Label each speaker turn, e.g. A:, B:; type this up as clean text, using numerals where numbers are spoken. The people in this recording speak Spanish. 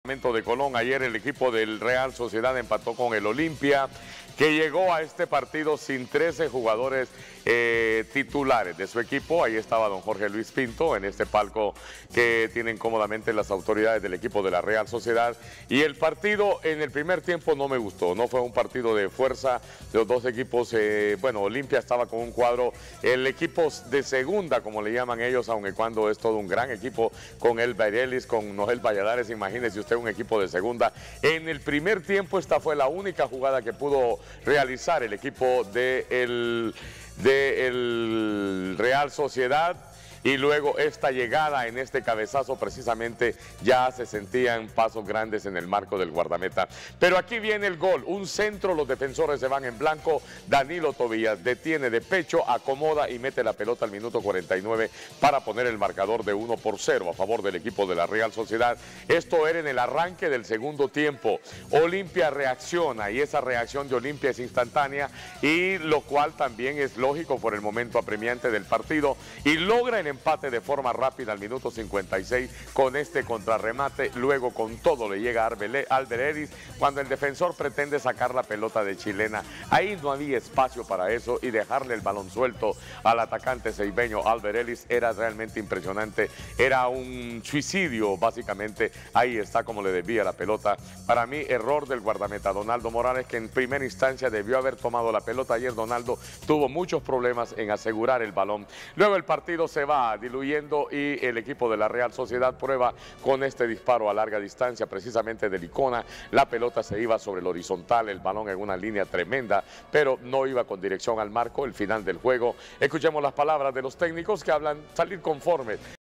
A: De Colón. Ayer el equipo del Real Sociedad empató con el Olimpia, que llegó a este partido sin 13 jugadores titulares de su equipo. Ahí estaba don Jorge Luis Pinto en este palco que tienen cómodamente las autoridades del equipo de la Real Sociedad. Y el partido en el primer tiempo no me gustó, no fue un partido de fuerza de los dos equipos. Bueno, Olimpia estaba con un cuadro, el equipo de segunda, como le llaman ellos, aunque cuando es todo un gran equipo, con El Bairelis, con Noel Valladares. Imagínese usted un equipo de segunda. En el primer tiempo esta fue la única jugada que pudo realizar el equipo de el Real Sociedad. Y luego esta llegada en este cabezazo precisamente ya se sentían pasos grandes en el marco del guardameta. Pero aquí viene el gol, un centro, los defensores se van en blanco. Danilo Tobías detiene de pecho, acomoda y mete la pelota al minuto 49 para poner el marcador de 1-0 a favor del equipo de la Real Sociedad. Esto era en el arranque del segundo tiempo. Olimpia reacciona y esa reacción de Olimpia es instantánea, y lo cual también es lógico por el momento apremiante del partido, y logra el empate de forma rápida al minuto 56 con este contrarremate. Luego con todo le llega Albereris cuando el defensor pretende sacar la pelota de chilena. Ahí no había espacio para eso, y dejarle el balón suelto al atacante ceibeño Albereris era realmente impresionante. Era un suicidio básicamente. Ahí está como le desvía la pelota. Para mí, error del guardameta Donaldo Morales, que en primera instancia debió haber tomado la pelota. Ayer Donaldo tuvo muchos problemas en asegurar el balón. Luego el partido se va diluyendo y el equipo de la Real Sociedad prueba con este disparo a larga distancia, precisamente de Licona. La pelota se iba sobre el horizontal, el balón en una línea tremenda, pero no iba con dirección al marco. El final del juego. Escuchemos las palabras de los técnicos que hablan salir conformes